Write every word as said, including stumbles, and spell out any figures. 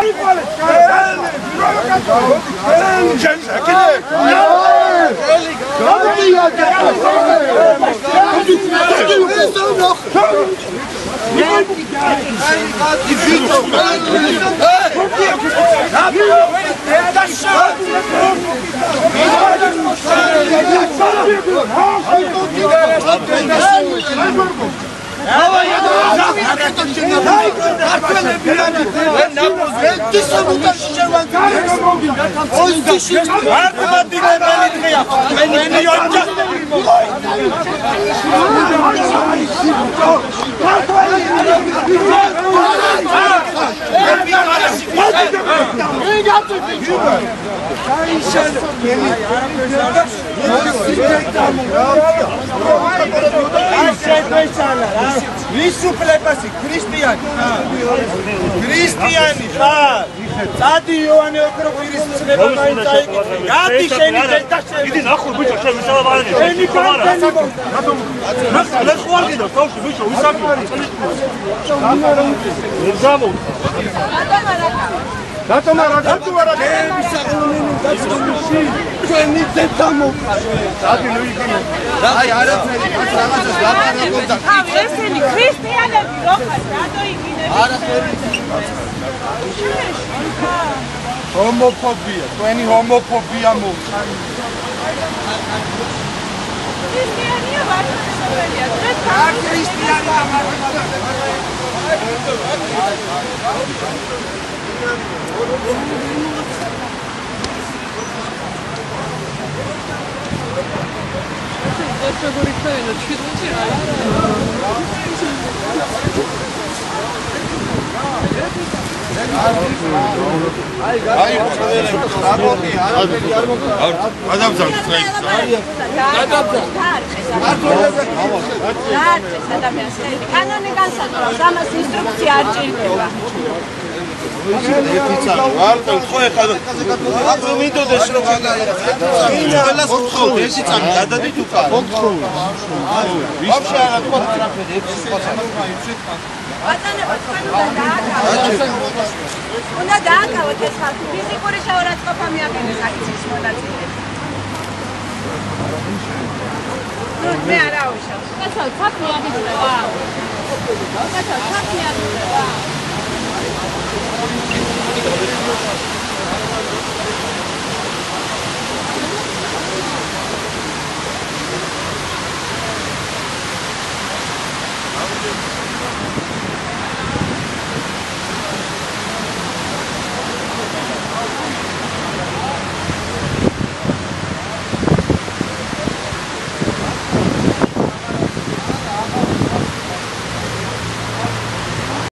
Visu plepasi, Cristiani. Cristiani, da. Tadi Ioane Okrofiris treba maitsa ikითხე. Gati შენი ზედა შენ. იდი ნახო ბიჭო, შენ ვისალა ვარენი. შენი კანტენი მო. ნახე, ლე ხო არ გინდა, თავში ბიჭო, ვისაკი. ზამო. რატომ არა რატომ არა ჩვენი ზედა მოყვა. დადი ნუ იგინე. აი არაფერი, კაც რაღაცას ლაპარაკობდა. ავი ესენი ქრისტიანები რო ხარ, რატო იგინები? არაფერი. Homofobia, თქვენი homofobia მოყვა. ქრისტიანია ვარცხნისმოელია, დღეს არ ქრისტიანია მართლა. Lascia corriere, ci აი გადავწევ საპორტი არაფერი არ მოგა გადავწევ ტრეის გადავწევ დაარჩეს ადამიანს კანონი განსაზღვრავს ამას ინსტრუქცია არ ჭირდება ერთი წამი ვარტო ხო ეხლა აბრო მინდოდეს რომ ყველას გთხოვ ერთი წამი გადადით უკან ვაფშე არა თქვა არაფერი ექვსი ბატონო უნდა დააკავოთ ეს ხალხი ფიზიკური შეურაცხყოფა მიაყენეს აქციის მონაწილეებს ნუ მე არ აუშავ კაცო საქმე აღიძრება კაცო საქმე აღიძრება